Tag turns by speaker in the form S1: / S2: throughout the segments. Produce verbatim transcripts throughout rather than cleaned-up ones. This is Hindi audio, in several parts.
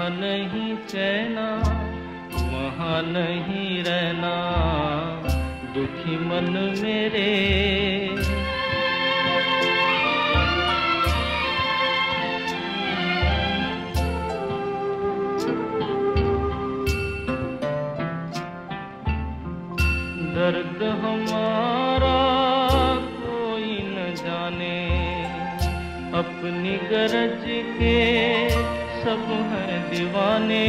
S1: जहाँ नहीं चैना वहाँ नहीं रहना, दुखी मन मेरे। दर्द हमारा कोई न जाने, अपनी गरज के सब हैं दीवाने।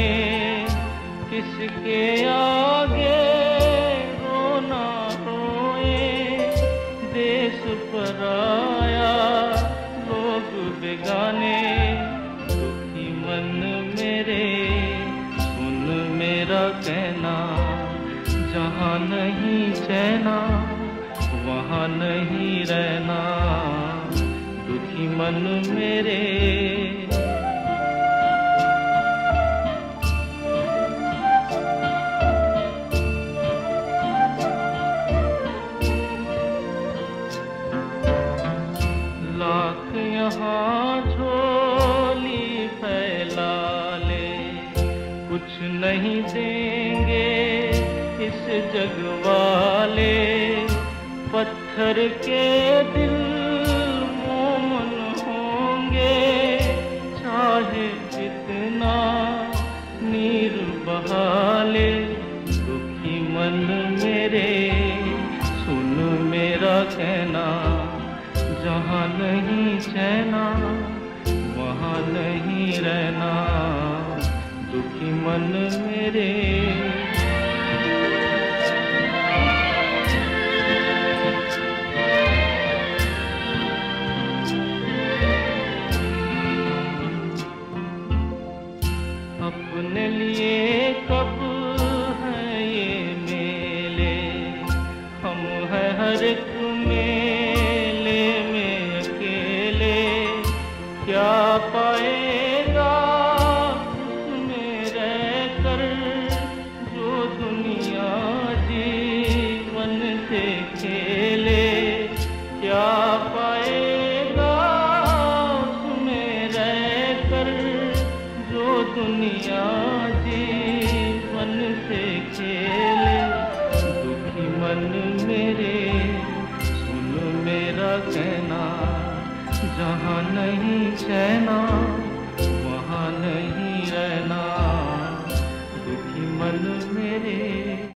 S1: किसके आगे रोना रोए, देश पराया लोग बेगाने। दुखी मन मेरे सुन मेरा कहना, जहाँ नहीं चैना वहाँ नहीं रहना, दुखी मन मेरे। लाख यहाँ झोली फैला ले, कुछ नहीं देंगे इस जग वाले। पत्थर के दिल मोमन होंगे, चाहे जितना नीर बहा ले। दुखी मन मेरे सुन मेरा कहना, जहाँ नहीं चैना वहाँ नहीं रहना, दुखी मन मेरे। अपने लिए कब है ये मेले, हम है हर एक मेले में अकेले। क्या पाएगा उसमें रहकर जो दुनिया जीवन से खेले। क्या पाएगा उसमें रहकर जो दुनिया जीवन से खेले। दुखी मन मेरे सुन मेरा कहना, जहाँ नहीं चैना वहाँ नहीं रहना, दुखी मन मेरे।